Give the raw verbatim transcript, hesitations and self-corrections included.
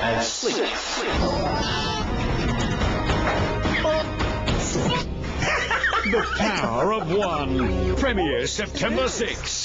and sleep. The Power of One. Premiere September sixth.